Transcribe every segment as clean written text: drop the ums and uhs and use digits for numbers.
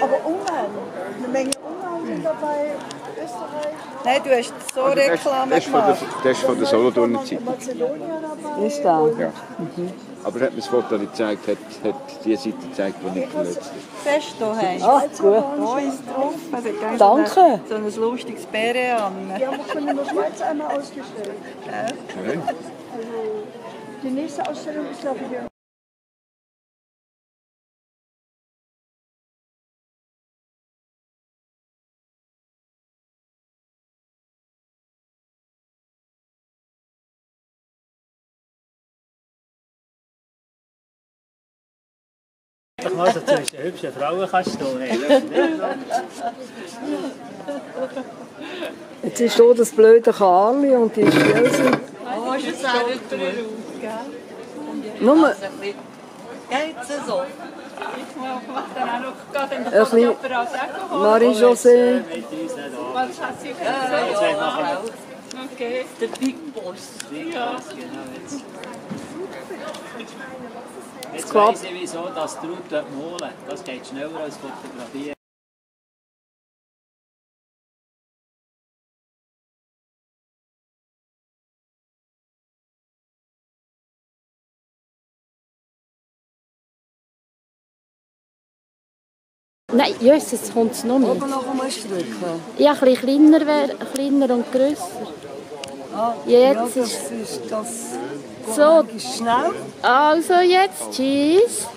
Aber Ungarn, eine Menge Ungarn sind dabei, Österreich. Nein, du hast so Reklame gemacht. Das ist von der Solothurner Zeit. Mazedonien dabei. Ist da? Ja. Aber hat mir das Foto nicht gezeigt, hat die Seite gezeigt, die nicht verletzt ist. Fest hier. Ach, gut. Da ist drauf. Also, Danke. So ein lustiges Bären an. Die haben wir schon in der Schweiz einmal ausgestellt. Schön. Also die nächste Ausstellung ist, glaube ich, Doch mal so zwischen hübschen Frauen kannst du stehen. Jetzt ist hier das blöde Karli und die Stelze. Oh, ist das auch nicht drauf, gell? Nur Geht's so? Ich mache dann auch noch gerade in ein der bisschen Fotoapparat Marie-José. Was hat sie gesagt? Okay. Der Big Boss. Ja. Jetzt weiss ich, wieso das Traut malen. Das geht schneller als fotografieren. Nein, Jesus, kommt es noch nicht. Oben noch einmal stricken. Ja, ein bisschen kleiner und grösser. Jetzt Ja, ist das ist das. so. Schnell. Also jetzt, Cheese.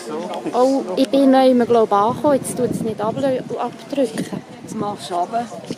Oh, ich bin neu, glaube ich, angekommen. Jetzt tut es nicht abdrücken. Jetzt machst du runter.